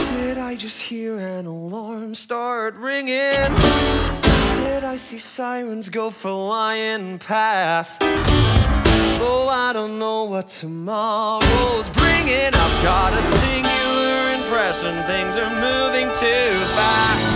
Did I just hear an alarm start ringing? Did I see sirens go flying past? Oh, I don't know what tomorrow's bringing. I've got a singular impression things are moving too fast.